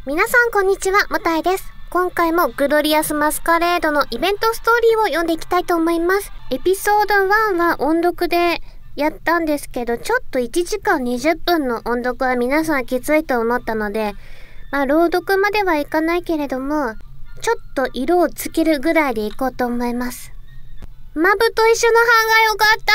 皆さんこんにちは、もたえです。今回もグロリアスマスカレードのイベントストーリーを読んでいきたいと思います。エピソード1は音読でやったんですけど、ちょっと1時間20分の音読は皆さんきついと思ったので、朗読まではいかないけれども、ちょっと色をつけるぐらいでいこうと思います。マブと一緒の班が良かった。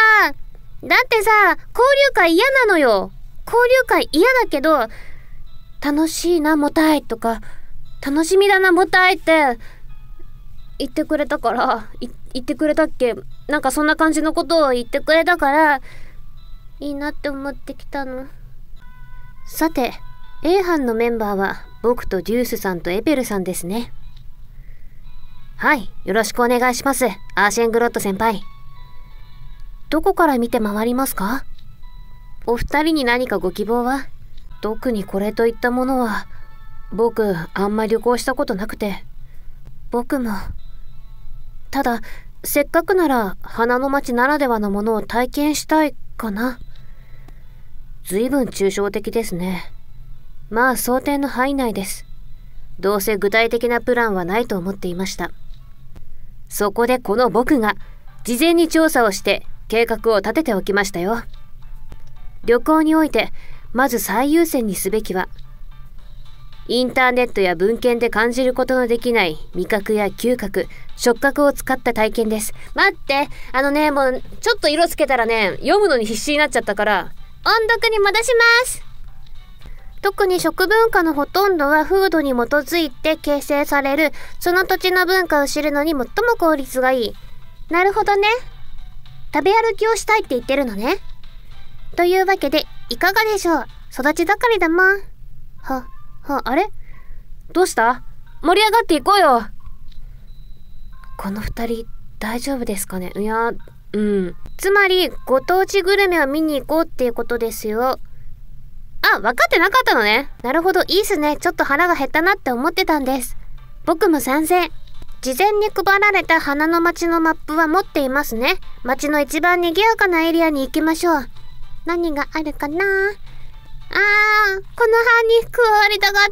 だってさ、交流会嫌なのよ。交流会嫌だけど、楽しいな、もたいとか、楽しみだな、もたいって言ってくれたから、言ってくれたっけ？なんかそんな感じのことを言ってくれたから、いいなって思ってきたの。さて、A 班のメンバーは、僕とデュースさんとエペルさんですね。はい、よろしくお願いします、アーシェングロット先輩。どこから見て回りますか？お二人に何かご希望は？特にこれといったものは、僕、あんまり旅行したことなくて。僕も。ただ、せっかくなら、花の町ならではのものを体験したいかな。随分抽象的ですね。まあ、想定の範囲内です。どうせ具体的なプランはないと思っていました。そこでこの僕が、事前に調査をして、計画を立てておきましたよ。旅行において、まず最優先にすべきは、インターネットや文献で感じることのできない味覚や嗅覚、触覚を使った体験です。待って、もうちょっと色つけたらね、読むのに必死になっちゃったから、音読に戻します。特に食文化のほとんどは風土に基づいて形成される、その土地の文化を知るのに最も効率がいい。なるほどね。食べ歩きをしたいって言ってるのね。というわけで、いかがでしょう？育ち盛りだもん。あれ？どうした？盛り上がっていこうよ。この二人、大丈夫ですかね？いや、つまり、ご当地グルメを見に行こうっていうことですよ。あ、分かってなかったのね。なるほど、いいっすね。ちょっと腹が減ったなって思ってたんです。僕も賛成。事前に配られた花の町のマップは持っていますね。町の一番賑やかなエリアに行きましょう。何があるかな？この班に加わりたかった。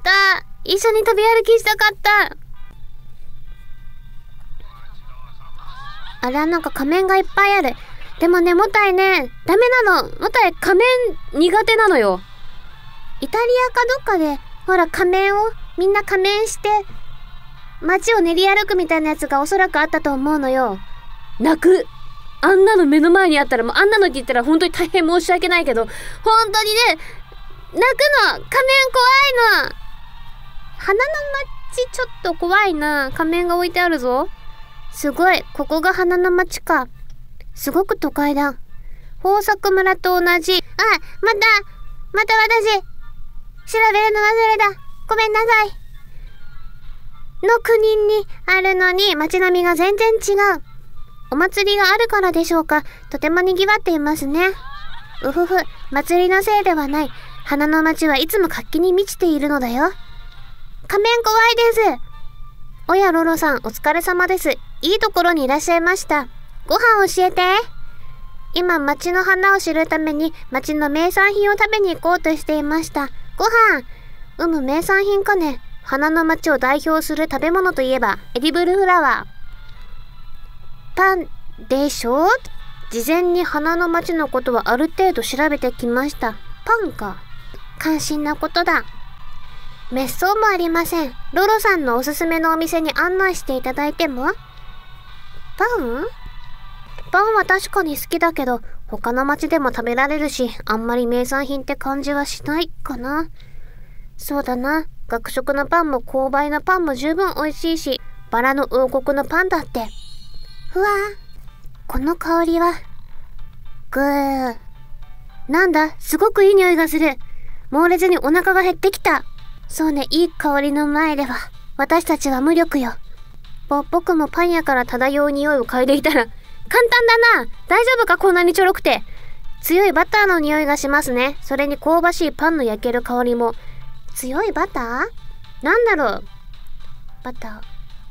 一緒に食べ歩きしたかった。あら、なんか仮面がいっぱいある。でもね、もたいね、ダメなの。もたい仮面苦手なのよ。イタリアかどっかで、ほら仮面をみんな仮面して、街を練り歩くみたいなやつがおそらくあったと思うのよ。泣く。あんなの目の前にあったら、もうあんなのって言ったら本当に大変申し訳ないけど、本当にね、泣くの。仮面怖いの。花の町ちょっと怖いな。仮面が置いてあるぞ。すごい。ここが花の町か。すごく都会だ。豊作村と同じ。また私、調べるの忘れた。ごめんなさい。の国にあるのに街並みが全然違う。お祭りがあるからでしょうか。とても賑わっていますね。うふふ、祭りのせいではない。花の町はいつも活気に満ちているのだよ。仮面怖いです。おやロロさん、お疲れ様です。いいところにいらっしゃいました。ご飯教えて。今、町の花を知るために、町の名産品を食べに行こうとしていました。ご飯。名産品かね。花の町を代表する食べ物といえば、エディブルフラワー。パンでしょ？事前に花の町のことはある程度調べてきました。パンか。関心なことだ。滅相もありません。ロロさんのおすすめのお店に案内していただいても？パンは確かに好きだけど、他の町でも食べられるし、あんまり名産品って感じはしないかな。そうだな。学食のパンも購買のパンも十分美味しいし、バラの王国のパンだって。ふわー。この香りは。なんだ、すごくいい匂いがする。猛烈にお腹が減ってきた。そうね、いい香りの前では、私たちは無力よ。僕もパン屋から漂う匂いを嗅いでいたら、簡単だな。大丈夫か、こんなにちょろくて。強いバターの匂いがしますね。それに香ばしいパンの焼ける香りも。強いバター？なんだろう。バタ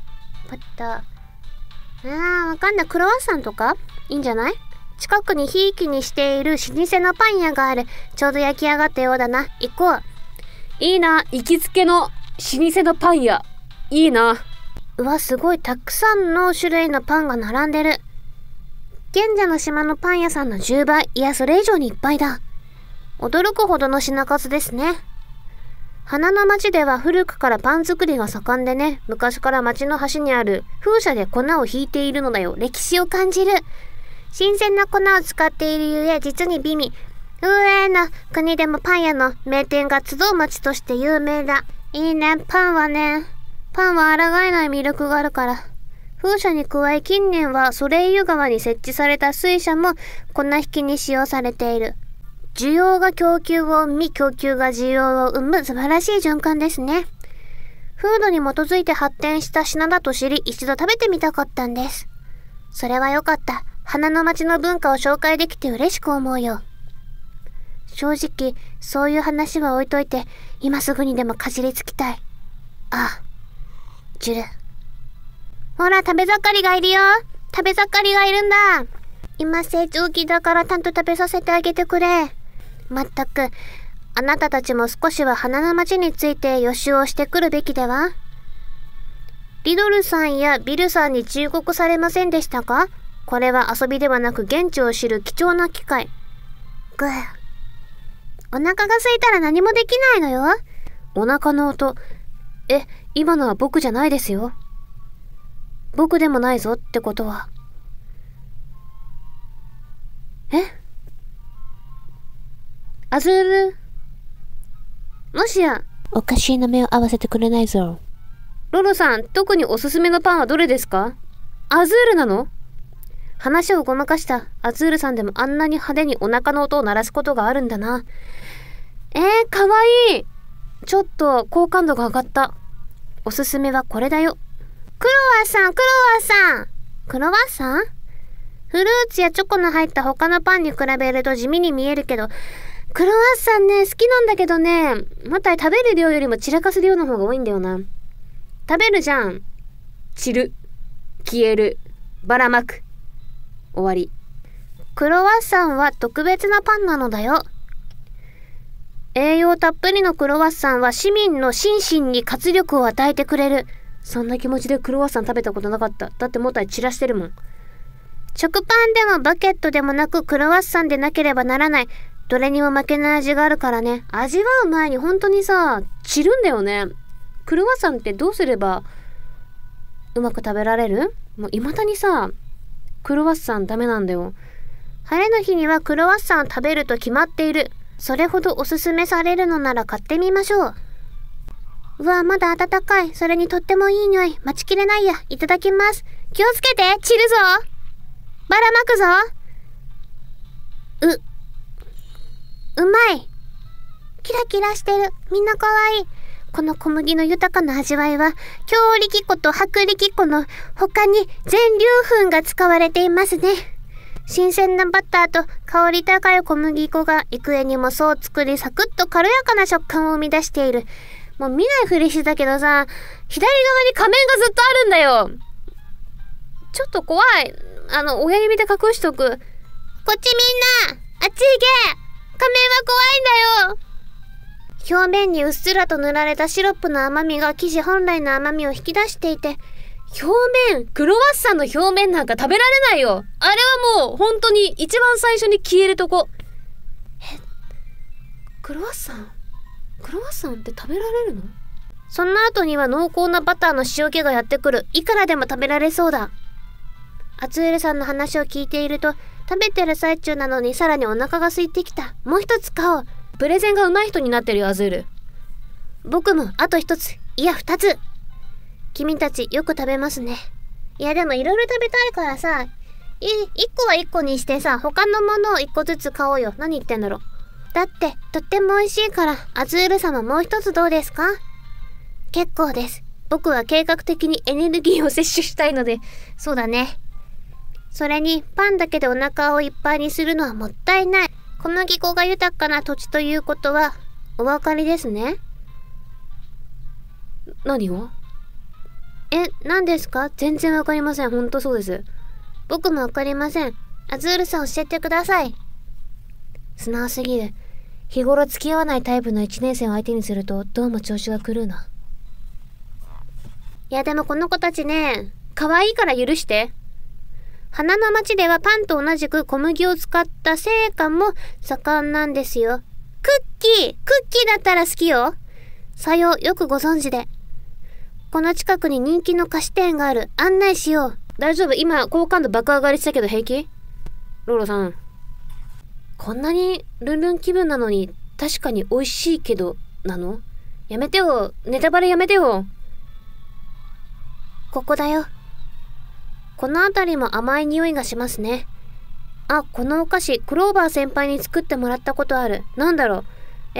ー。わかんない。クロワッサンとかいいんじゃない？近くにひいきにしている老舗のパン屋がある。ちょうど焼き上がったようだな。行こう。いいな。行きつけの老舗のパン屋。いいな。 うわ、すごいたくさんの種類のパンが並んでる。賢者の島のパン屋さんの10倍、いやそれ以上にいっぱいだ。驚くほどの品数ですね。花の町では古くからパン作りが盛んでね、昔から町の端にある風車で粉をひいているのだよ。歴史を感じる。新鮮な粉を使っているゆえ、実に美味。上の国でもパン屋の名店が集う町として有名だ。いいね、パンは抗えない魅力があるから。風車に加え近年はソレイユ川に設置された水車も粉引きに使用されている。需要が供給を生み、供給が需要を生む素晴らしい循環ですね。風土に基づいて発展した品だと知り、一度食べてみたかったんです。それはよかった。花の町の文化を紹介できて嬉しく思うよ。正直、そういう話は置いといて、今すぐにでもかじりつきたい。あ、ジュル。ほら、食べ盛りがいるよ。食べ盛りがいるんだ。今成長期だからちゃんと食べさせてあげてくれ。まったく、あなたたちも少しは花の町について予習をしてくるべきでは？リドルさんやビルさんに忠告されませんでしたか？これは遊びではなく現地を知る貴重な機会。ぐぅ。お腹が空いたら何もできないのよ。 お腹の音。今のは僕じゃないですよ。僕でもないぞってことは。アズール。もしや。 おかしいな目を合わせてくれないぞ。 ロロさん、特におすすめのパンはどれですか？アズールなの？話をごまかしたアズールさんでもあんなに派手にお腹の音を鳴らすことがあるんだな。かわいい。ちょっと好感度が上がった。おすすめはこれだよ。 クロワッサン。クロワッサン？フルーツやチョコの入った他のパンに比べると地味に見えるけど、クロワッサンね、好きなんだけどね、また食べる量よりも散らかす量の方が多いんだよな。食べるじゃん。散る。消える。ばらまく。終わり。 クロワッサンは特別なパンなのだよ。栄養たっぷりのクロワッサンは市民の心身に活力を与えてくれる。 そんな気持ちでクロワッサン食べたことなかった。だってもったい散らしてるもん。 食パンでもバケットでもなくクロワッサンでなければならない。どれにも負けない味があるからね。 味わう前に本当にさ、散るんだよね。クロワッサンってどうすればうまく食べられる？もう未だにさ、クロワッサンダメなんだよ。 晴れの日にはクロワッサンを食べると決まっている。それほどおすすめされるのなら買ってみましょう。うわ、まだ温かい。それにとってもいい匂い。待ちきれないや。いただきます。気をつけて。散るぞ。ばらまくぞ。うまい。キラキラしてる。みんなかわいい。この小麦の豊かな味わいは、強力粉と薄力粉の他に全粒粉が使われていますね。新鮮なバターと香り高い小麦粉が幾重にも層を作り、サクッと軽やかな食感を生み出している。もう見ないふりしてたけどさ、 左側に仮面がずっとあるんだよ。ちょっと怖い。親指で隠しとく。 こっちみんな、あっち行け。仮面は怖いんだよ。表面にうっすらと塗られたシロップの甘みが生地本来の甘みを引き出していて、 クロワッサンの表面なんか食べられないよ。あれはもう本当に一番最初に消えるとこ。クロワッサンって食べられるの？ その後には濃厚なバターの塩気がやってくる。いくらでも食べられそうだ。アツールさんの話を聞いていると、食べてる最中なのにさらにお腹が空いてきた。もう一つ買おう。 プレゼンが上手い人になってるよ、アズール。 僕もあと一つ、いや二つ。君たちよく食べますね。いやでもいろいろ食べたいからさ、一個は一個にしてさ、他のものを一個ずつ買おうよ。何言ってんだろ。だってとっても美味しいから、アズール様もう一つどうですか？結構です。僕は計画的にエネルギーを摂取したいので。そうだね。それにパンだけでお腹をいっぱいにするのはもったいない。小麦粉が豊かな土地ということはお分かりですね。 何を？ 何ですか？ 全然わかりません。ほんとそうです。 僕もわかりません。アズールさん教えてください。 素直すぎる。日頃付き合わないタイプの1年生を相手にするとどうも調子が狂うな。 いやでもこの子たちね、可愛いから許して。花の町ではパンと同じく小麦を使った製菓も盛んなんですよ。クッキーだったら好きよ。さよう、よくご存知で。この近くに人気の菓子店がある。案内しよう。 大丈夫？今、好感度爆上がりしたけど平気？ロロさん。こんなにルンルン気分なのに、確かに美味しいけど、なの？やめてよ。ネタバレやめてよ。 ここだよ。この辺りも甘い匂いがしますね。あ、このお菓子、クローバー先輩に作ってもらったことある。なんだろう。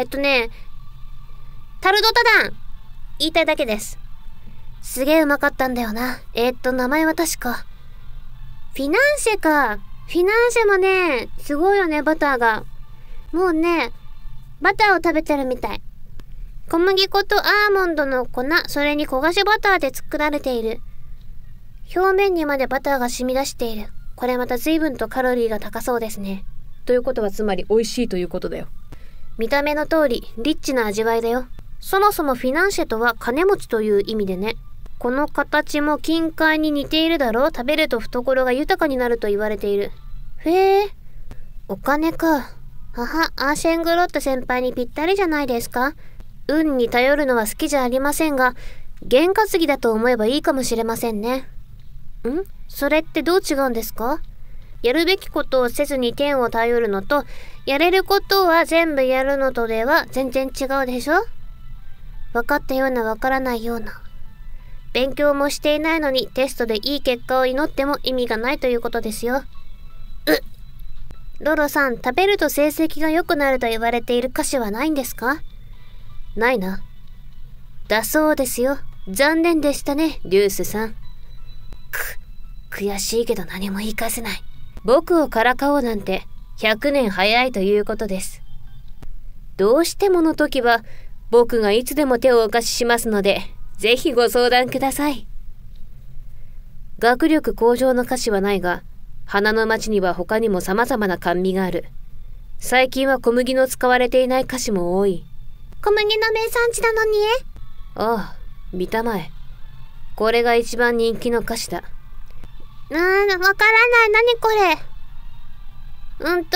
タルドタダン言いたいだけです。すげえうまかったんだよな。名前は確か。フィナンシェか。フィナンシェもね、すごいよね、バターが。もうね、バターを食べてるみたい。小麦粉とアーモンドの粉、それに焦がしバターで作られている。表面にまでバターが染み出している。これまた随分とカロリーが高そうですね。 ということはつまり美味しいということだよ。 見た目の通り、リッチな味わいだよ。そもそもフィナンシェとは金持ちという意味でね。この形も金塊に似ているだろう。食べると懐が豊かになると言われている。へえ、お金か。はは、アーシェングロット先輩にぴったりじゃないですか。運に頼るのは好きじゃありませんが、験担ぎだと思えばいいかもしれませんね。それってどう違うんですか？やるべきことをせずに天を頼るのと、やれることは全部やるのとでは全然違うでしょ？分かったような分からないような。勉強もしていないのにテストでいい結果を祈っても意味がないということですよ。ロロさん、食べると成績が良くなると言われている菓子はないんですか？ないな。だそうですよ。残念でしたね、リュースさん。悔しいけど何も言い返せない。僕をからかおうなんて100年早いということです。どうしてもの時は僕がいつでも手をお貸ししますので、ぜひご相談ください。学力向上の菓子はないが、花の町には他にも様々な甘味がある。最近は小麦の使われていない菓子も多い。小麦の名産地なのに？ああ、見たまえ。これが一番人気の菓子だ。わからない。何これ？あれ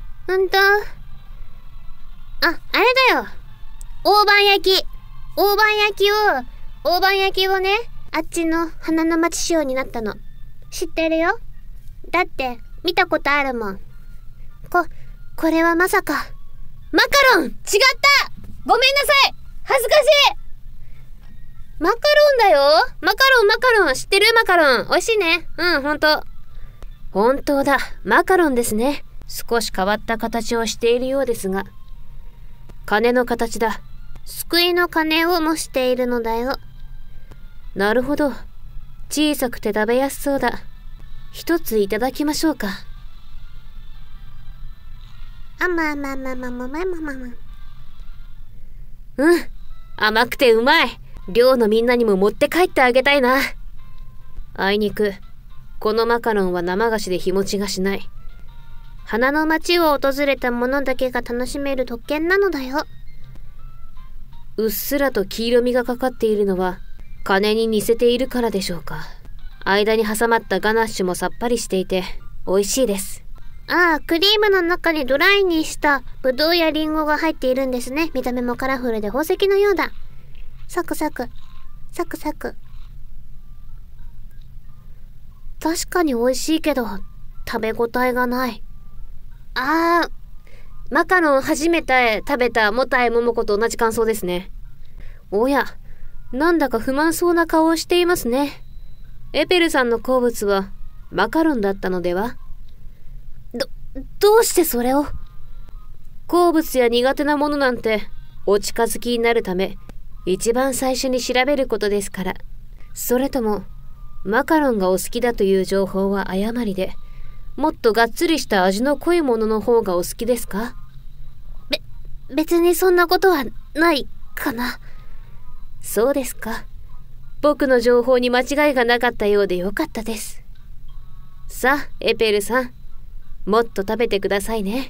だよ。大判焼きをね、あっちの花の町仕様になったの。知ってるよ。だって、見たことあるもん。これはまさか。マカロン！違った！ごめんなさい！恥ずかしい！マカロンだよ！マカロン！知ってる？マカロン！美味しいね。本当だ。マカロンですね。少し変わった形をしているようですが。鐘の形だ。救いの鐘を模しているのだよ。なるほど。小さくて食べやすそうだ。一ついただきましょうか。甘くてうまい。寮のみんなにも持って帰ってあげたいな。あいにく、このマカロンは生菓子で日持ちがしない。花の町を訪れた者だけが楽しめる特権なのだよ。うっすらと黄色みがかかっているのは、鐘に似せているからでしょうか。間に挟まったガナッシュもさっぱりしていて、美味しいです。ああ、クリームの中にドライにしたブドウやリンゴが入っているんですね。見た目もカラフルで宝石のようだ。サクサク。確かに美味しいけど、食べ応えがない。マカロン初めて食べたもたえももこと同じ感想ですね。おや、なんだか不満そうな顔をしていますね。エペルさんの好物はマカロンだったのでは？どうしてそれを？好物や苦手なものなんてお近づきになるため一番最初に調べることですから。それともマカロンがお好きだという情報は誤りで、もっとがっつりした味の濃いものの方がお好きですか？別にそんなことはないかな。そうですか。僕の情報に間違いがなかったようでよかったです。さあ、エペルさん、もっと食べてくださいね。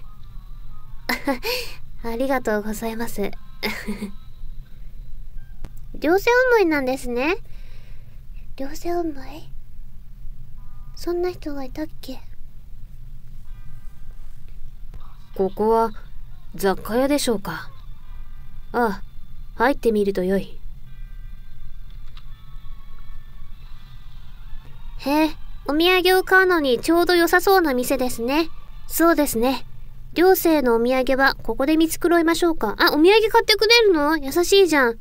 ありがとうございます。両性思いなんですね。 両性思い？そんな人がいたっけ？ ここは雑貨屋でしょうか。ああ、入ってみるとよい。 へえ、お土産を買うのにちょうど良さそうな店ですね。そうですね。両性のお土産はここで見繕いましょうか。あ、お土産買ってくれるの？優しいじゃん。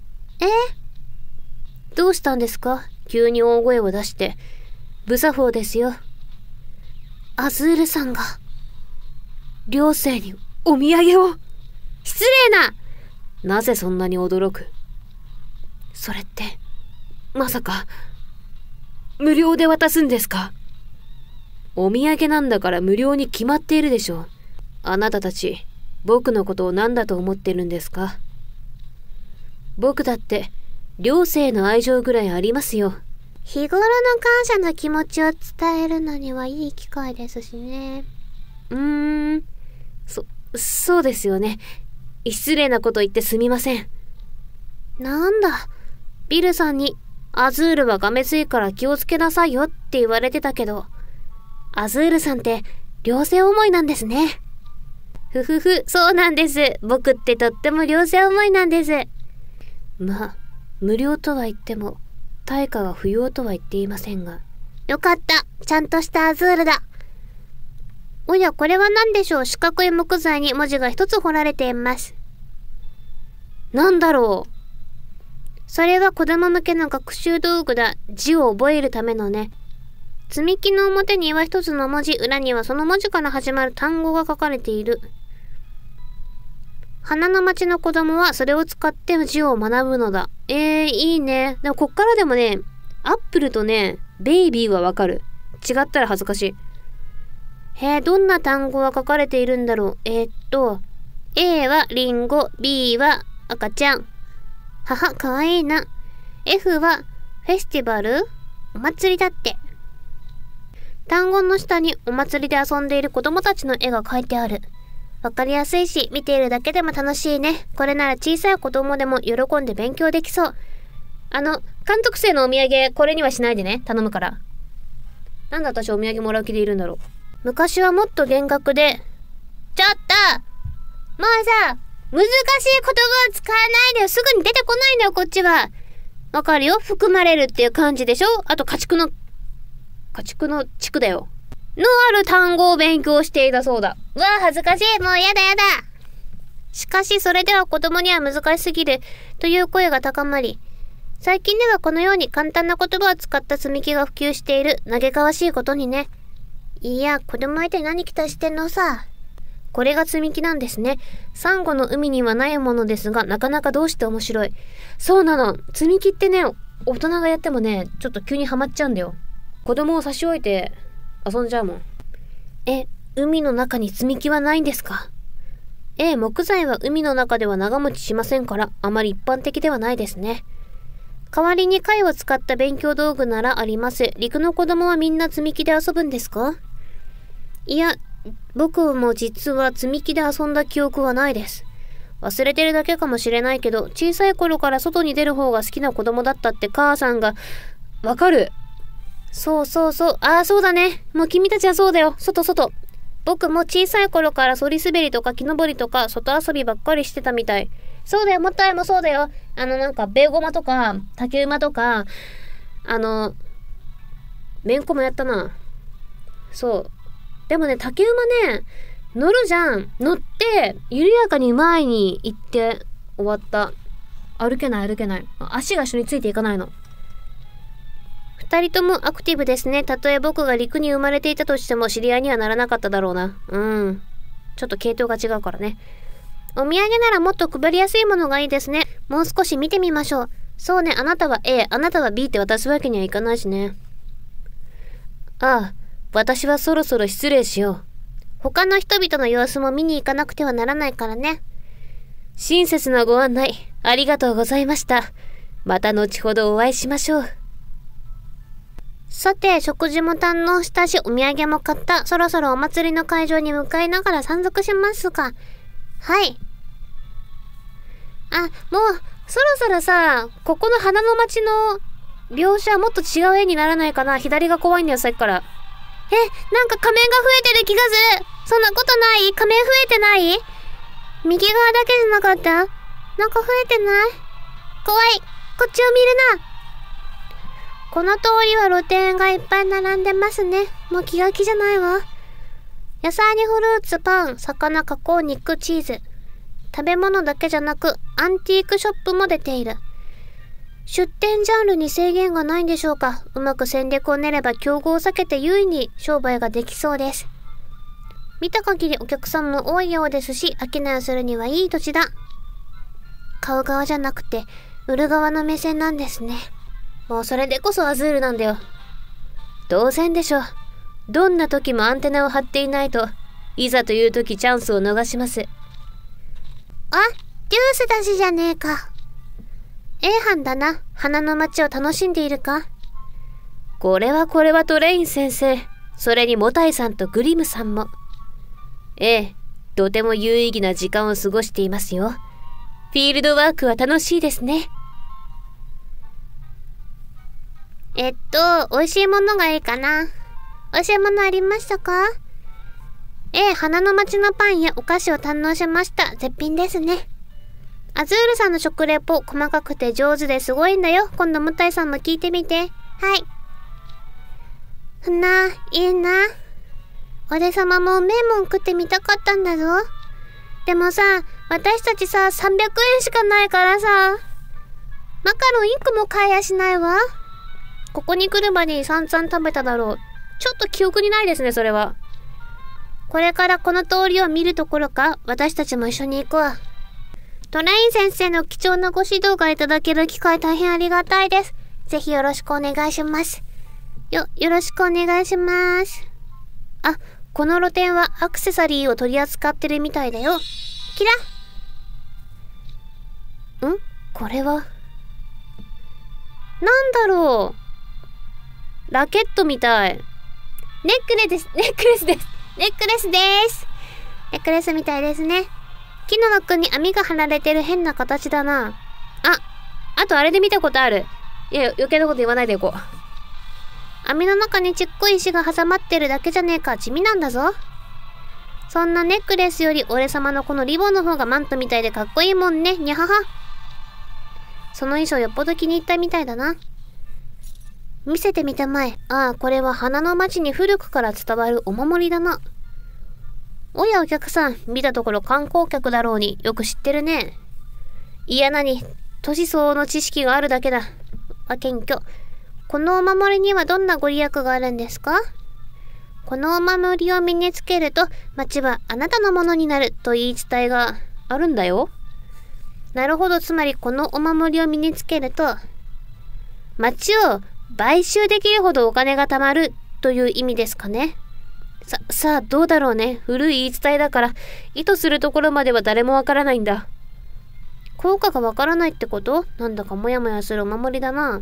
どうしたんですか？急に大声を出して。不作法ですよ。 アズールさんが、 両性にお土産を。 失礼な！ なぜそんなに驚く？それって、まさか、無料で渡すんですか？お土産なんだから無料に決まっているでしょう。あなたたち、僕のことを何だと思ってるんですか？僕だって、両性の愛情ぐらいありますよ。 日頃の感謝の気持ちを伝えるのにはいい機会ですしね。 そうですよね。失礼なこと言ってすみません。 なんだ、 ビルさんに、アズールはがめついから気をつけなさいよって言われてたけど、アズールさんって両性思いなんですね。 ふふふ、そうなんです。僕ってとっても両性思いなんです。 まあ、無料とは言っても、対価は不要とは言っていませんが。 よかった。ちゃんとしたアズールだ。おや、これは何でしょう？四角い木材に文字が一つ彫られています。 なんだろう？ それは子供向けの学習道具だ。字を覚えるためのね。積み木の表には一つの文字、裏にはその文字から始まる単語が書かれている。花の町の子供はそれを使って字を学ぶのだ。いいね。でもこっからでもね、アップルとね、ベイビーはわかる。違ったら恥ずかしい。どんな単語が書かれているんだろう。A はリンゴ、B は赤ちゃん。かわいいな。F はフェスティバル？お祭りだって。単語の下にお祭りで遊んでいる子供たちの絵が描いてある。わかりやすいし、見ているだけでも楽しいね。これなら小さい子供でも喜んで勉強できそう。監督生のお土産、これにはしないでね。頼むから。なんで私お土産もらう気でいるんだろう。昔はもっと厳格で。ちょっともうさ、難しい言葉を使わないでよ。すぐに出てこないんだよ、こっちは。わかるよ。含まれるっていう漢字でしょ？あと家畜の地区だよ。のある単語を勉強していたそうだ。うわあ、恥ずかしい。もうやだやだ。しかし、それでは子供には難しすぎるという声が高まり、最近ではこのように簡単な言葉を使った積み木が普及している。嘆かわしいことにね。いや、子供相手に何期待してんのさ。これが積み木なんですね。サンゴの海にはないものですが、なかなかどうして面白い。そうなの。積み木ってね、大人がやってもね、ちょっと急にハマっちゃうんだよ。子供を差し置いて遊んじゃうもん。海の中に積み木はないんですか？木材は海の中では長持ちしませんから、あまり一般的ではないですね。代わりに貝を使った勉強道具ならあります。陸の子供はみんな積み木で遊ぶんですか？いや、僕も実は積み木で遊んだ記憶はないです。忘れてるだけかもしれないけど、小さい頃から外に出る方が好きな子供だったって母さんが。わかる。そう。ああ、そうだね。もう君たちはそうだよ。外。僕も小さい頃からそり滑りとか木登りとか外遊びばっかりしてたみたい。そうだよ、もったいもそうだよ。なんかベーゴマとか竹馬とか、めんこもやったな。そう。でもね、竹馬ね、乗るじゃん。乗って、緩やかに前に行って終わった。歩けない。足が一緒についていかないの。二人ともアクティブですね。たとえ僕が陸に生まれていたとしても知り合いにはならなかっただろうな。ちょっと系統が違うからね。お土産ならもっと配りやすいものがいいですね。もう少し見てみましょう。そうね、あなたは A、あなたは B って渡すわけにはいかないしね。ああ、私はそろそろ失礼しよう。他の人々の様子も見に行かなくてはならないからね。親切なご案内、ありがとうございました。また後ほどお会いしましょう。さて、食事も堪能したし、お土産も買った。そろそろお祭りの会場に向かいながら散策しますか。はい。もう、そろそろさ、ここの花の町の描写はもっと違う絵にならないかな。左が怖いんだよ、さっきから。 なんか仮面が増えてる気がする。そんなことない？仮面増えてない？右側だけじゃなかった？なんか増えてない？怖い。こっちを見るな。この通りは露店がいっぱい並んでますね。もう気が気じゃないわ。野菜にフルーツ、パン、魚、加工肉、チーズ。食べ物だけじゃなくアンティークショップも出ている。出店ジャンルに制限がないんでしょうか。うまく戦略を練れば競合を避けて優位に商売ができそうです。見た限りお客さんも多いようですし、商いをするにはいい土地だ。買う側じゃなくて売る側の目線なんですね。 もうそれでこそアズールなんだよ。当然でしょ。どんな時もアンテナを張っていないと、いざという時チャンスを逃します。 あ、デュースだしじゃねえか。A 班だな。花の街を楽しんでいるか？ これはトレイン先生、それにモタイさんとグリムさんも。とても有意義な時間を過ごしていますよ。フィールドワークは楽しいですね。 美味しいものがいいかな。美味しいものありましたか？花の街のパンやお菓子を堪能しました。絶品ですね。アズールさんの食レポ、細かくて上手ですごいんだよ。今度ムタイさんも聞いてみて。はい。いいな。俺様もうめえもん食ってみたかったんだぞ。でもさ、私たちさ、300円しかないからさ、マカロン1個も買えやしないわ。 ここに来るまでに散々食べただろう。ちょっと記憶にないですね、それは。 これからこの通りを見るところか、私たちも一緒に行くわ。トレイン先生の貴重なご指導がいただける機会大変ありがたいです。ぜひよろしくお願いします。よろしくお願いします。あ、この露店はアクセサリーを取り扱ってるみたいだよ。キラ？ これは。なんだろう。ラケットみたい。 ネックレスみたいですね。木の枠に網が張られてる変な形だな。 あとあれで見たことある。いや、余計なこと言わないでいこう。 網の中にちっこい石が挟まってるだけじゃねえか。地味なんだぞ。そんなネックレスより俺様のこのリボンの方がマントみたいでかっこいいもんね。にゃはは。その衣装よっぽど気に入ったみたいだな。見せてみたまえ。これは花の町に古くから伝わるお守りだな。おやお客さん、見たところ観光客だろうによく知ってるね。いや年相応の知識があるだけだ。謙虚。このお守りにはどんなご利益があるんですか？このお守りを身につけると、町はあなたのものになると言い伝えがあるんだよ。なるほど、つまりこのお守りを身につけると、町を買収できるほどお金が貯まるという意味ですかね。さあどうだろうね。古い言い伝えだから意図するところまでは誰もわからないんだ。効果がわからないってこと？なんだかモヤモヤするお守りだな。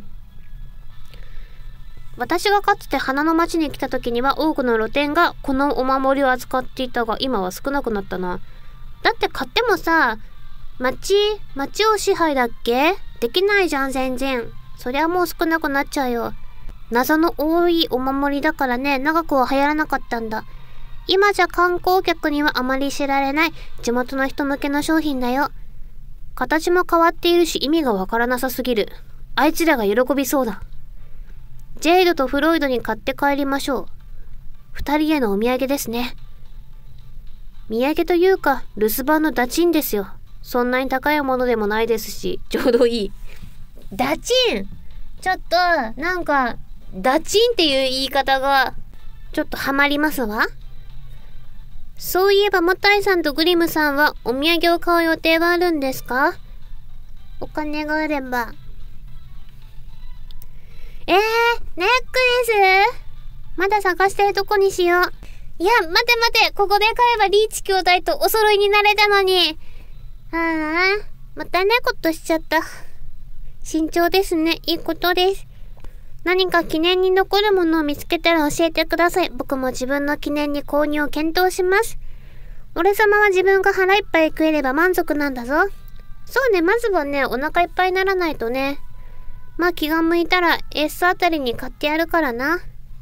私がかつて花の町に来た時には多くの露店がこのお守りを扱っていたが、今は少なくなったな。だって買ってもさ、町を支配だっけ？できないじゃん全然。そりゃもう少なくなっちゃうよ。謎の多いお守りだからね、長くは流行らなかったんだ。今じゃ観光客にはあまり知られない地元の人向けの商品だよ。形も変わっているし意味がわからなさすぎる。あいつらが喜びそうだ。ジェイドとフロイドに買って帰りましょう。二人へのお土産ですね。土産というか留守番のダチンですよ。そんなに高いものでもないですし、ちょうどいい。ダチン？ちょっとなんかダチンっていう言い方がちょっとハマりますわ。そういえばモタイさんとグリムさんはお土産を買う予定はあるんですか？お金があれば。ネックレス？まだ探してるとこにしよう。いや、待て。ここで買えばリーチ兄弟とお揃いになれたのに。またねことしちゃった。慎重ですね。いいことです。何か記念に残るものを見つけたら教えてください。僕も自分の記念に購入を検討します。俺様は自分が腹いっぱい食えれば満足なんだぞ。そうね、まずはね、お腹いっぱいにならないとね。 まあ気が向いたらエースあたりに買ってやるからな。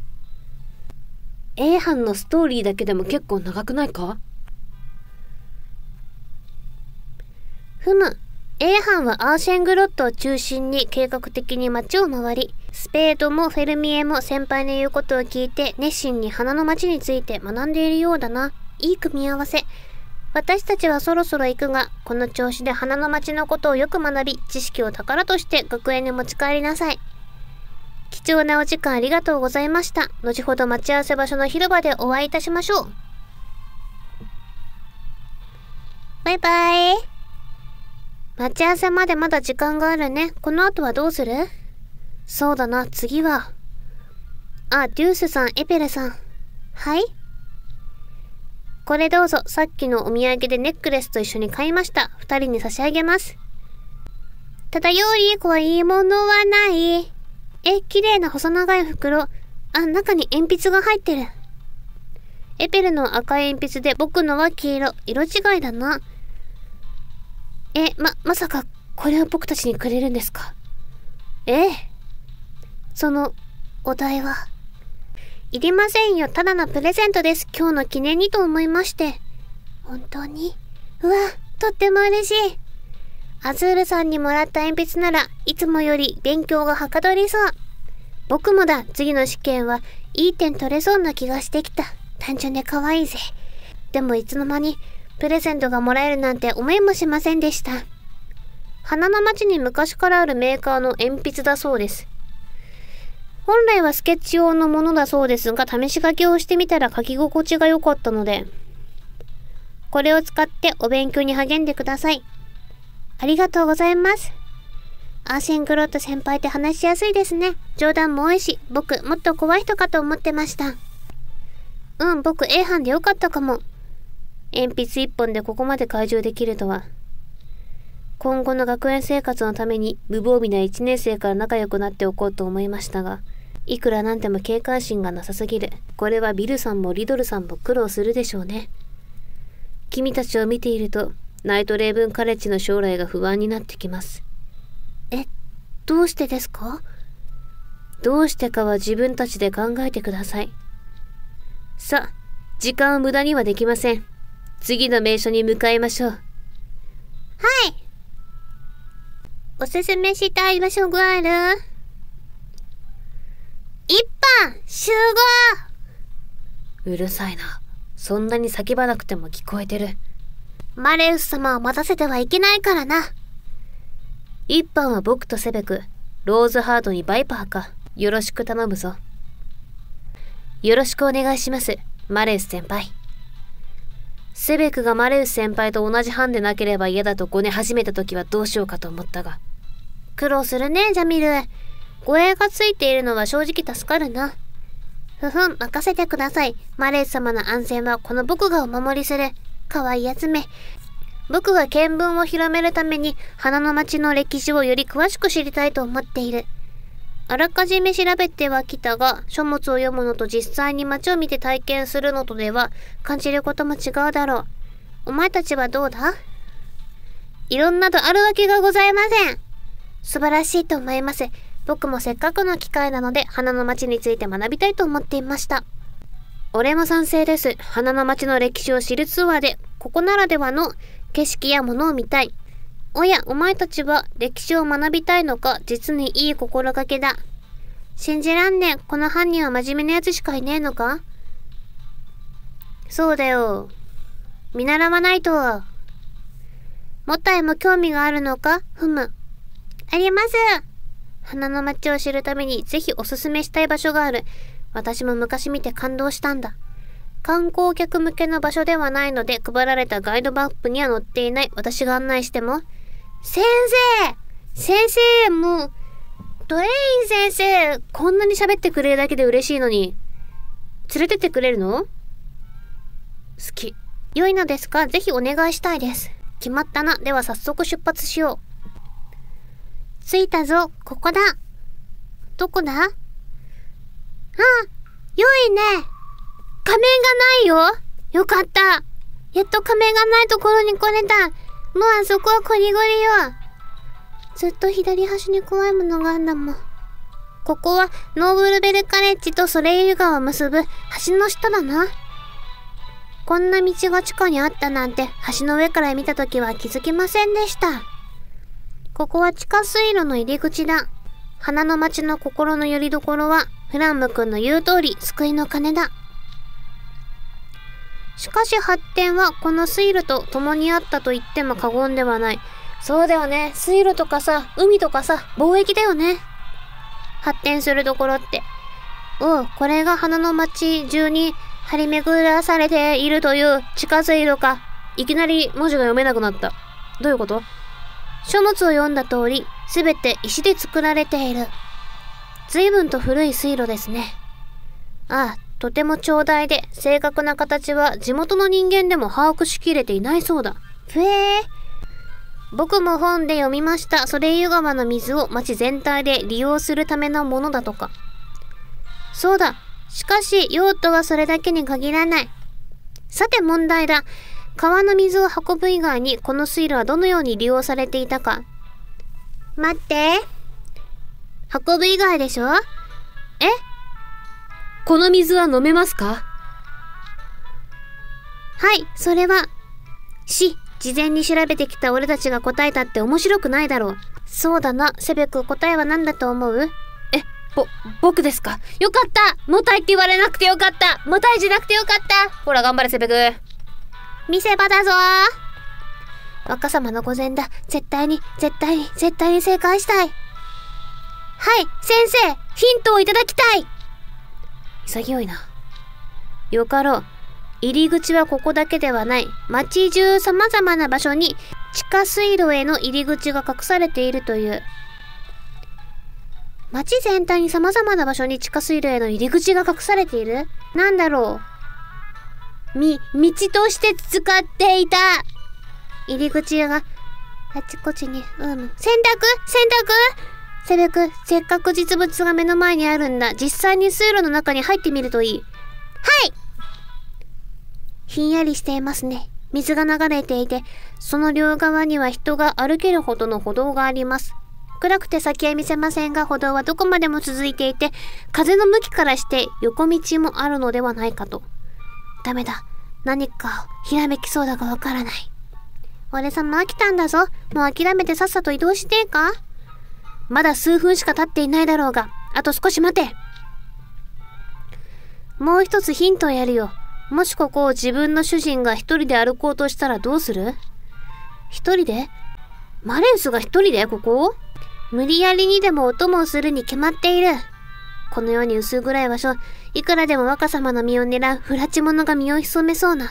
A 班のストーリーだけでも結構長くないか？ ふむ。A 班はアーシェングロットを中心に計画的に街を回り、スペードもフェルミエも先輩の言うことを聞いて熱心に花の街について学んでいるようだな。いい組み合わせ。私たちはそろそろ行くが、この調子で花の街のことをよく学び、知識を宝として学園に持ち帰りなさい。貴重なお時間ありがとうございました。後ほど待ち合わせ場所の広場でお会いいたしましょう。バイバイ。待ち合わせまでまだ時間があるね。この後はどうする？そうだな、次は。あ、デュースさん、エペレさん。はい？これどうぞ。さっきのお土産でネックレスと一緒に買いました。2人に差し上げます。ただより濃いものはない。綺麗な細長い袋。あ、中に鉛筆が入ってる。エペルの赤い鉛筆で僕のは黄色。色違いだな。まさか、これを僕たちにくれるんですか？その、お題は。いりませんよ。ただのプレゼントです。今日の記念にと思いまして。本当に？うわ、とっても嬉しい。アズールさんにもらった鉛筆ならいつもより勉強がはかどりそう。僕もだ。次の試験はいい点取れそうな気がしてきた。単純で可愛いぜ。でもいつの間にプレゼントがもらえるなんて思いもしませんでした。花の町に昔からあるメーカーの鉛筆だそうです。本来はスケッチ用のものだそうですが、試し書きをしてみたら書き心地が良かったので、これを使ってお勉強に励んでください。ありがとうございます。アーシェングロット先輩って話しやすいですね。冗談も多いし、僕もっと怖い人かと思ってました。僕 A 班でよかったかも。鉛筆一本でここまで懐柔できるとは。今後の学園生活のために無防備な1年生から仲良くなっておこうと思いましたが、いくらなんでも警戒心がなさすぎる。これはビルさんもリドルさんも苦労するでしょうね。君たちを見ていると、ナイトレイブンカレッジの将来が不安になってきます。どうしてですか？どうしてかは自分たちで考えてください。さあ、時間を無駄にはできません。次の名所に向かいましょう。はい。おすすめしたい場所がある？一班集合！うるさいな。そんなに叫ばなくても聞こえてる。マレウス様を待たせてはいけないからな。一班は僕とセベク、ローズハートにバイパーか。よろしく頼むぞ。よろしくお願いします、マレウス先輩。セベクがマレウス先輩と同じ班でなければ嫌だとごね始めた時はどうしようかと思ったが。苦労するね、ジャミル。護衛がついているのは正直助かるな。任せてください。マレウス様の安全はこの僕がお守りする。かわいいやつめ。僕が見聞を広めるために花の町の歴史をより詳しく知りたいと思っている。あらかじめ調べてはきたが、書物を読むのと実際に街を見て体験するのとでは感じることも違うだろう。お前たちはどうだ？いろんなとあるわけがございません。素晴らしいと思います。僕もせっかくの機会なので花の町について学びたいと思っていました。俺も賛成です。花の町の歴史を知るツアーで、ここならではの景色やものを見たい。おや、お前たちは歴史を学びたいのか？実にいい心がけだ。信じらんねん。この班には真面目なやつしかいねえのか？そうだよ。見習わないと。もたいも興味があるのか？あります。花の町を知るためにぜひおすすめしたい場所がある。私も昔見て感動したんだ。観光客向けの場所ではないので配られたガイドマップには載っていない。私が案内しても。先生もう、ドレイン先生、こんなに喋ってくれるだけで嬉しいのに。連れてってくれるの？好き。良いのですか？ぜひお願いしたいです。決まったな。では早速出発しよう。着いたぞ。ここだ。どこだ？良いね。仮面がないよ。よかった。やっと仮面がないところに来れた。もうあそこはこりごりよ。 ずっと左端に怖いものがあんだもん。ここはノーブルベルカレッジとソレイユ川を結ぶ橋の下だな。こんな道が地下にあったなんて橋の上から見たときは気づきませんでした。ここは地下水路の入り口だ。花の町の心の拠り所はフランム君の言う通り救いの鐘だ。しかし発展はこの水路と共にあったと言っても過言ではない。そうだよね。水路とかさ、海とかさ、貿易だよね。発展するところって。おう、これが花の町中に張り巡らされているという地下水路か。いきなり文字が読めなくなった。どういうこと？書物を読んだ通り、すべて石で作られている。随分と古い水路ですね。ああ、とても長大で正確な形は地元の人間でも把握しきれていないそうだ。僕も本で読みました。ソレイユ川の水を町全体で利用するためのものだとか。そうだ。しかし用途はそれだけに限らない。さて問題だ。川の水を運ぶ以外にこの水路はどのように利用されていたか。待って。運ぶ以外でしょ？ この水は飲めますか？ はい、それは。事前に調べてきた俺たちが答えたって面白くないだろう。そうだな、セベク、答えは何だと思う？ 僕ですか？よかった！もたいって言われなくてよかった！もたいじゃなくてよかった！ほら頑張れセベク。 見せ場だぞ若様の御前だ。絶対に正解したい。はい、先生、ヒントをいただきたい。 潔いな。よかろう。入り口はここだけではない。町中様々な場所に地下水路への入り口が隠されているという。 町全体に様々な場所に地下水路への入り口が隠されている？なんだろう。道として使っていた入り口があちこちに、選択セベク、せっかく実物が目の前にあるんだ。実際に水路の中に入ってみるといい。はい。ひんやりしていますね。水が流れていて、その両側には人が歩けるほどの歩道があります。暗くて先は見せませんが、歩道はどこまでも続いていて、風の向きからして横道もあるのではないかと。ダメだ。何かひらめきそうだがわからない。俺様飽きたんだぞ。もう諦めてさっさと移動してか？まだ数分しか経っていないだろうが、あと少し待て。もう一つヒントをやるよ。もしここを自分の主人が一人で歩こうとしたらどうする？一人で？マレウスが一人でここを？無理やりにでもお供をするに決まっている。このように薄暗い場所、いくらでも若様の身を狙う不埒者が身を潜めそうな。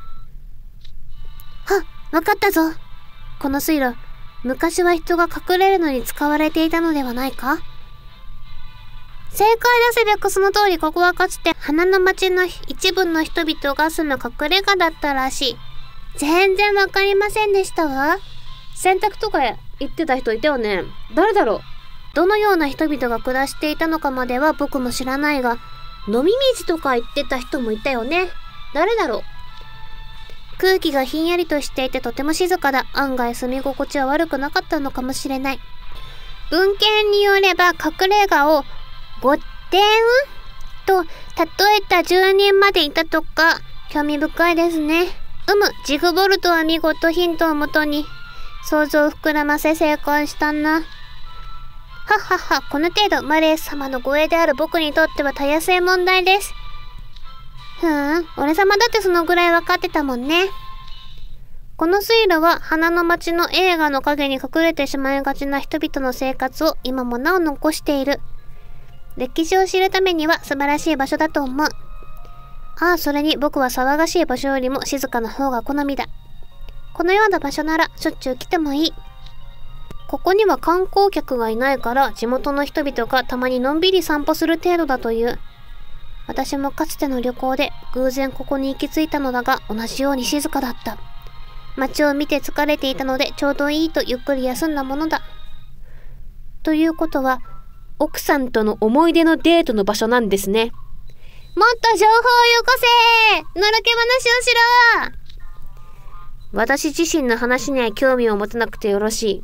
わかったぞ。この水路、昔は人が隠れるのに使われていたのではないか？正解だセベク、その通り。ここはかつて花の町の一部の人々が住む隠れ家だったらしい。全然わかりませんでしたわ。 洗濯とか言ってた人いたよね。誰だろう？ どのような人々が暮らしていたのかまでは僕も知らないが、飲み水とか言ってた人もいたよね。誰だろう？空気がひんやりとしていてとても静かだ。案外住み心地は悪くなかったのかもしれない。文献によれば隠れ家を御殿と例えた住人までいたとか。興味深いですね。ジグボルトは見事ヒントをもとに想像を膨らませ成功したな。この程度マレース様の護衛である僕にとってはたやすい問題です。俺様だってそのぐらい分かってたもんね。この水路は花の町の映画の影に隠れてしまいがちな人々の生活を今もなお残している。歴史を知るためには素晴らしい場所だと思う。それに僕は騒がしい場所よりも静かな方が好みだ。このような場所ならしょっちゅう来てもいい。ここには観光客がいないから地元の人々がたまにのんびり散歩する程度だという。私もかつての旅行で偶然ここに行き着いたのだが同じように静かだった。街を見て疲れていたのでちょうどいいとゆっくり休んだものだ。ということは奥さんとの思い出のデートの場所なんですね。 もっと情報をよこせ！のろけ話をしろ！ 私自身の話には興味を持たなくてよろしい。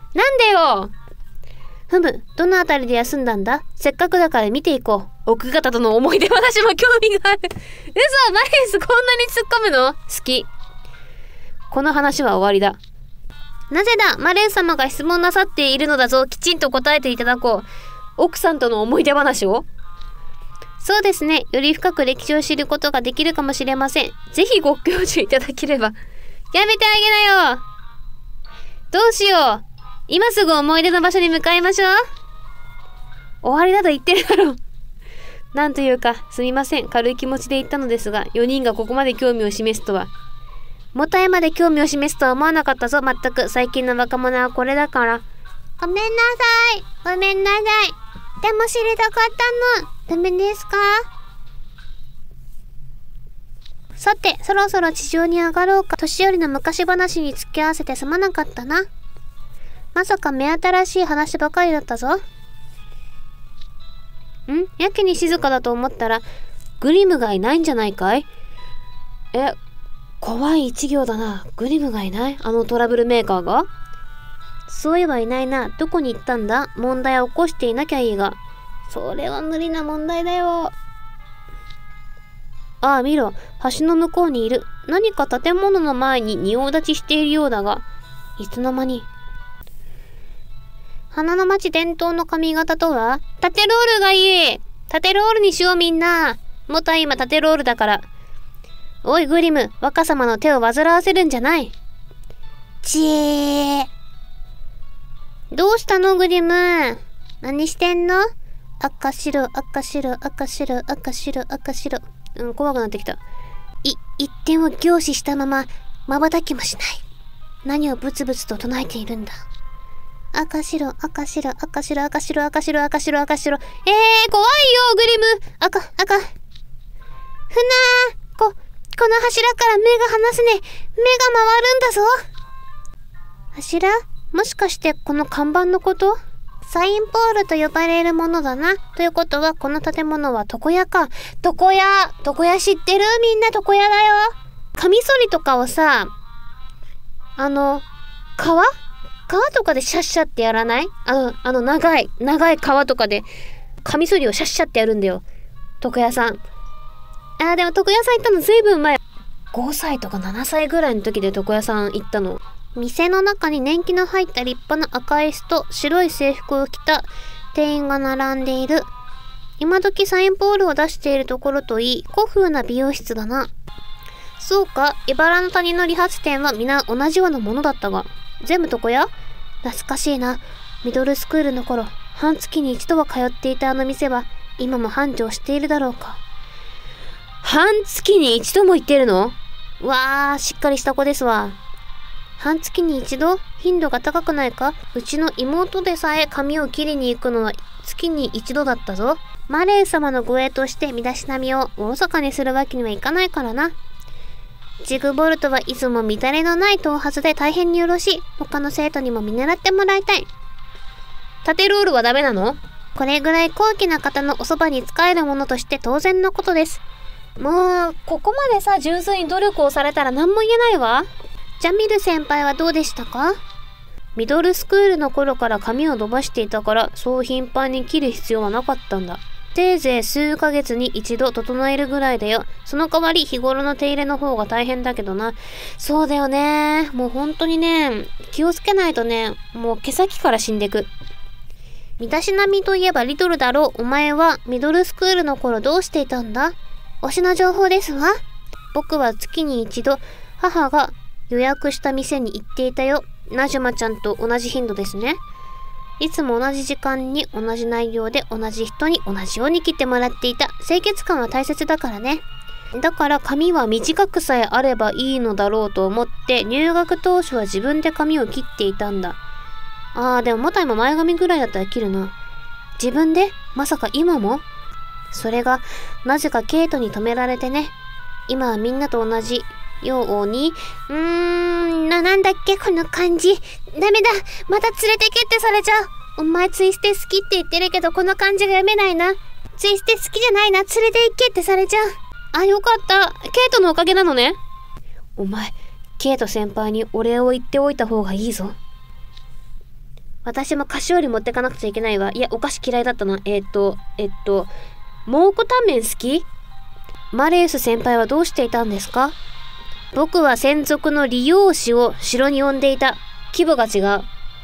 なんでよ。ふむ、どのあたりで休んだんだ？せっかくだから見ていこう。奥方との思い出話も興味がある。嘘、マリウスこんなに突っ込むの？好き。この話は終わりだ。なぜだ、マレウス様が質問なさっているのだぞ。きちんと答えていただこう。奥さんとの思い出話を？そうですね。より深く歴史を知ることができるかもしれません。ぜひご教授いただければ。やめてあげなよ。どうしよう。今すぐ思い出の場所に向かいましょう。終わりだと言ってるだろう。なんというか、すみません。軽い気持ちで言ったのですが、4人がここまで興味を示すとは。もたえまで興味を示すとは思わなかったぞ。まったく、最近の若者はこれだから。ごめんなさい。ごめんなさい。でも知りたかったの。ダメですか？さて、そろそろ地上に上がろうか。年寄りの昔話に付き合わせてすまなかったな。まさか目新しい話ばかりだったぞ。やけに静かだと思ったら、グリムがいないんじゃないかい？怖い一行だな。グリムがいない？あのトラブルメーカーが？そういえばいないな。どこに行ったんだ？問題を起こしていなきゃいいが。それは無理な問題だよ。ああ、見ろ。橋の向こうにいる。何か建物の前に仁王立ちしているようだが、いつの間に。花の町伝統の髪型とは？縦ロールがいい。縦ロールにしようみんな。元は今縦ロールだから。おいグリム、若様の手を煩わせるんじゃない。どうしたのグリム？何してんの？赤白、赤白、赤白、赤白、赤白。怖くなってきた。一点を凝視したまま、瞬きもしない。何をブツブツと唱えているんだ。赤白、赤白、赤白、赤白、赤白、赤白、赤白。怖いよ、グリム。赤。この柱から目が離せねえ。目が回るんだぞ。柱？もしかしてこの看板のこと？サインポールと呼ばれるものだな。ということは、この建物は床屋か。床屋知ってる？みんな床屋だよ。カミソリとかをさ、川とかでシャッシャってやらない？長い川とかで、カミソリをシャッシャってやるんだよ。床屋さん。でも床屋さん行ったのずいぶん前。5歳とか7歳ぐらいの時で床屋さん行ったの。店の中に年季の入った立派な赤椅子と白い制服を着た店員が並んでいる。今時サインポールを出しているところといい、古風な美容室だな。そうか、茨の谷の理髪店は皆同じようなものだったが、全部床屋？懐かしいな。ミドルスクールの頃、半月に一度は通っていたあの店は、今も繁盛しているだろうか。半月に一度も行ってるの？わー、しっかりした子ですわ。半月に一度？頻度が高くないか？うちの妹でさえ髪を切りに行くのは月に一度だったぞ。マレー様の護衛として身だしなみをおろそかにするわけにはいかないからな。ジグボルトはいつも乱れのない頭髪で大変によろしい。他の生徒にも見習ってもらいたい。縦ロールはダメなの？これぐらい高貴な方のおそばに仕えるものとして当然のことです。もう、ここまでさ、純粋に努力をされたら何も言えないわ。ジャミル先輩はどうでしたか？ミドルスクールの頃から髪を伸ばしていたから、そう頻繁に切る必要はなかったんだ。せいぜい数ヶ月に一度整えるぐらいだよ。その代わり日頃の手入れの方が大変だけどな。そうだよね。もう本当にね、気をつけないとね、もう毛先から死んでく。身だしなみといえばリトルだろう。お前はミドルスクールの頃どうしていたんだ？推しの情報ですわ。僕は月に一度、母が予約した店に行っていたよ。ナジュマちゃんと同じ頻度ですね。いつも同じ時間に同じ内容で同じ人に同じように切ってもらっていた。清潔感は大切だからね。だから髪は短くさえあればいいのだろうと思って入学当初は自分で髪を切っていたんだ。でも元今前髪ぐらいだったら切るな。自分で？まさか今も？それがなぜかケイトに止められてね。今はみんなと同じように、なんだっけこの感じ。ダメだ。また連れてけってされちゃう。お前ツイステ好きって言ってるけどこの感じが読めないな。ツイステ好きじゃないな。連れて行けってされちゃう。よかった。ケイトのおかげなのね。お前、ケイト先輩にお礼を言っておいた方がいいぞ。 私も菓子折り持ってかなくちゃいけないわ。いや、お菓子嫌いだったな。蒙古タンメン好き？マレウス先輩はどうしていたんですか？僕は専属の理容師を城に呼んでいた。規模が違う。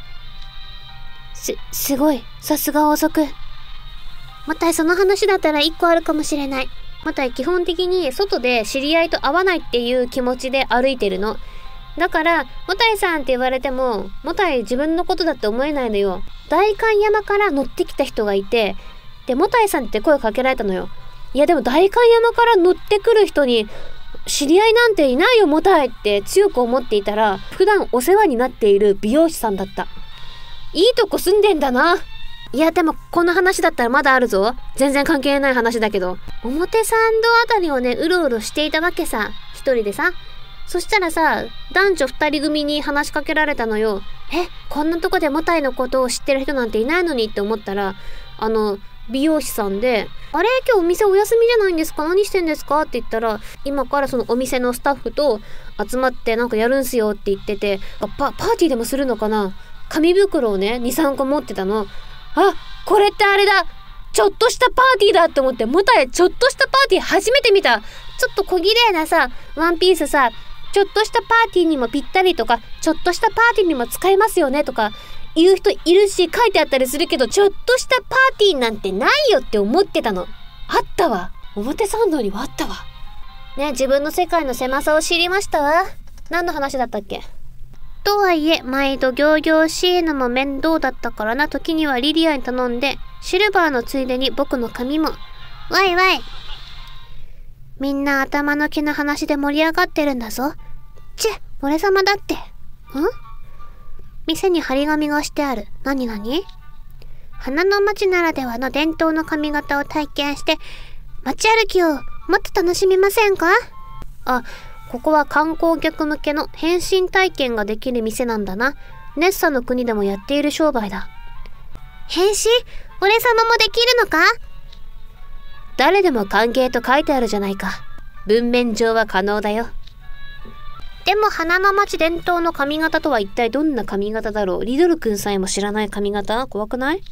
すごい。さすが王族。 もたい、その話だったら一個あるかもしれない。 もたい、基本的に外で知り合いと会わないっていう気持ちで歩いてるの。だから、もたいさんって言われても、もたい自分のことだって思えないのよ。代官山から乗ってきた人がいて、で、もたいさんって声かけられたのよ。いやでも代官山から乗ってくる人に、知り合いなんていないよもたいって強く思っていたら、普段お世話になっている美容師さんだった。いいとこ住んでんだな。いやでもこの話だったらまだあるぞ。全然関係ない話だけど。 表参道あたりをね、うろうろしていたわけさ。一人でさ。そしたらさ、男女二人組に話しかけられたのよ。こんなとこでもたいのことを知ってる人なんていないのにって思ったら、美容師さんで、あれ今日お店お休みじゃないんですか？何してんですか？って言ったら、今からそのお店のスタッフと集まってなんかやるんすよって言ってて、パーティーでもするのかな？紙袋をね、2、3個持ってたの。あ、これってあれだ！ちょっとしたパーティーだって思って、もたいちょっとしたパーティー初めて見た。ちょっと小綺麗なさ、ワンピースさ、ちょっとしたパーティーにもぴったりとか、ちょっとしたパーティーにも使えますよねとか、言う人いるし書いてあったりするけど、ちょっとしたパーティーなんてないよって思ってたの。あったわ。表参道にはあったわ。ね、自分の世界の狭さを知りましたわ。何の話だったっけ？ とはいえ、毎度行々しいのも面倒だったからな。時にはリリアに頼んで、シルバーのついでに僕の髪も。 わいわい。みんな頭の毛の話で盛り上がってるんだぞ。俺様だって。店に張り紙がしてある。なに？花の町ならではの伝統の髪型を体験して、街歩きをもっと楽しみませんか？ ここは観光客向けの変身体験ができる店なんだな。ネッサの国でもやっている商売だ。 変身？俺様もできるのか？ 誰でも歓迎と書いてあるじゃないか。文面上は可能だよ。でも花の町伝統の髪型とは一体どんな髪型だろう。リドル君さえも知らない髪型？怖くない？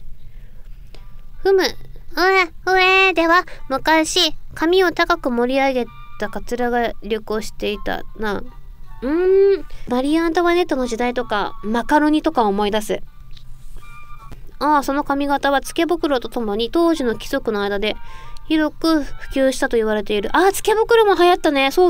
では、昔、髪を高く盛り上げたカツラが流行していたな。 マリー・アントワネットの時代とか、マカロニとか思い出す。その髪型はつけ袋とともに当時の貴族の間で広く普及したと言われている。つけ袋も流行ったね。そう。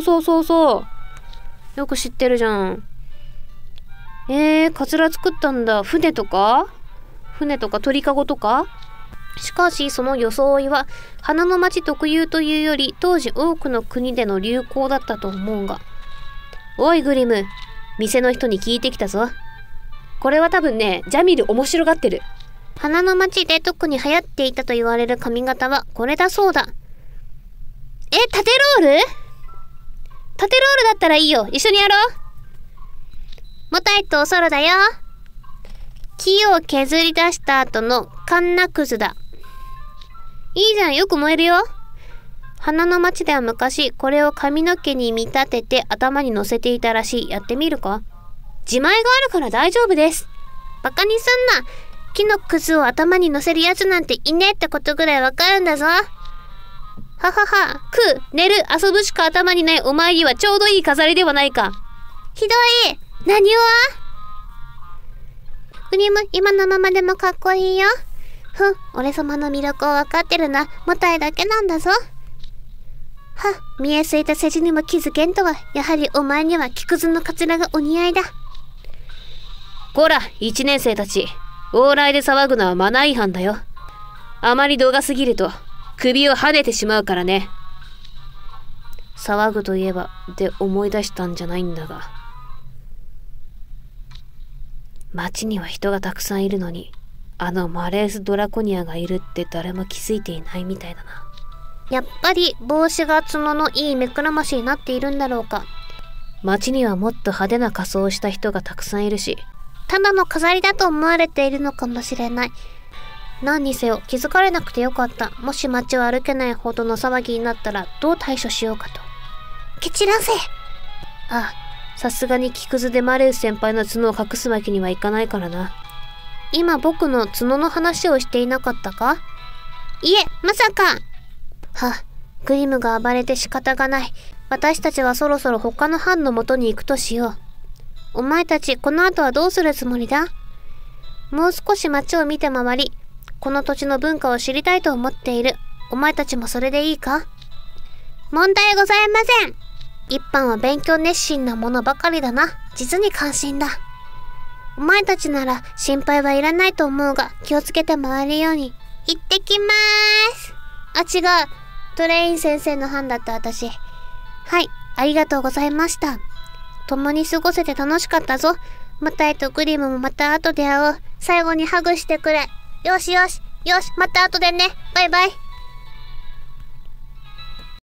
よく知ってるじゃん。カツラ作ったんだ。船とか鳥かごとか。しかしその装いは花の町特有というより当時多くの国での流行だったと思うが。おいグリム、店の人に聞いてきたぞ。これは多分ね、ジャミル面白がってる。 花の町で特に流行っていたと言われる髪型はこれだそうだ。 縦ロールだったらいいよ。一緒にやろう。 もたいとおそろだよ。木を削り出した後のカンナクズだ。 いいじゃん、よく燃えるよ。 花の町では昔これを髪の毛に見立てて頭に乗せていたらしい。やってみるか？ 自前があるから大丈夫です。 バカにすんな。木のくずを頭に乗せるやつなんていねえってことぐらいわかるんだぞ。 食う、寝る、遊ぶしか頭にないお前にはちょうどいい飾りではないか。 ひどい。何を？グリム、今のままでもかっこいいよ。俺様の魅力を分かってるな。もたいだけなんだぞ。見えすいた世辞にも気づけんとは、やはりお前には木くずのカツラがお似合いだ。 こら、1年生たち。往来で騒ぐのはマナー違反だよ。あまり度が過ぎると首を跳ねてしまうからね。騒ぐといえばで思い出したんじゃないんだが、街には人がたくさんいるのに、マレース・ドラコニアがいるって誰も気づいていないみたいだな。 やっぱり帽子が角のいい目くらましになっているんだろうか。 街にはもっと派手な仮装をした人がたくさんいるし、 ただの飾りだと思われているのかもしれない。何にせよ気づかれなくてよかった。もし街を歩けないほどの騒ぎになったらどう対処しようかと。 蹴散らせ。さすがに木くずでマレウス先輩の角を隠すわけにはいかないからな。 今僕の角の話をしていなかったか？ いえ、まさか。 グリムが暴れて仕方がない。私たちはそろそろ他の班の元に行くとしよう。 お前たち、この後はどうするつもりだ？ もう少し街を見て回り、この土地の文化を知りたいと思っている。お前たちもそれでいいか？ 問題ございません。 一班は勉強熱心なものばかりだな。実に感心だ。 お前たちなら心配はいらないと思うが、気をつけて回るように。行ってきまーす。 違う。トレイン先生の班だった私。 はい、ありがとうございました。 共に過ごせて楽しかったぞ。 マタイとグリムもまた後で会おう。最後にハグしてくれ。よし、また後でね。バイバイ。